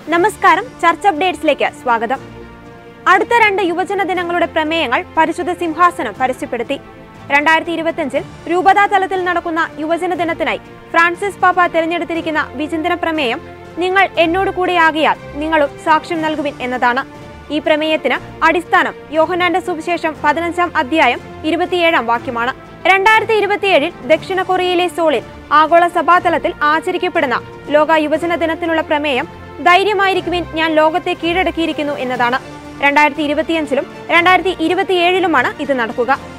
നമസ്കാരം, ചർച്ച അപ്ഡേറ്റ്സിലേക്ക് സ്വാഗതം. അടുത്ത 2 യുവജന ദിനങ്ങളുടെ പ്രമേയങ്ങൾ പരിശുദ്ധ സിംഹാസനം പരസ്യപ്പെടുത്തി. 2025 രൂപതാ തലത്തിൽ നടക്കുന്ന യുവജന ദിനത്തിനായി ഫ്രാൻസിസ് പാപ്പ തിരഞ്ഞെടുത്തിരിക്കുന്ന വിചിന്തന പ്രമേയം നിങ്ങൾ എന്നോട് കൂടെയാകിയാൽ നിങ്ങളും സാക്ഷ്യം നൽകുവിൻ എന്നതാണ്. ഈ പ്രമേയത്തിന് അടിസ്ഥാനം യോഹന്നാന്റെ സുവിശേഷം 15-ാം അധ്യായം 27-ാം വാക്യമാണ്. 2027 ദക്ഷിണ കൊറിയയിലെ സോളിൽ ആഗോള സഭാതലത്തിൽ ആചരിക്കപ്പെടുന്ന ലോക യുവജന ദിനത്തിനുള്ള പ്രമേയം ധൈര്യമായിരിക്കുവിൻ, ഞാൻ ലോകത്തെ കീഴടക്കിയിരിക്കുന്നു എന്നതാണ്. 2025-ലും 2027-ലുമാണ് ഇത് നടക്കുക.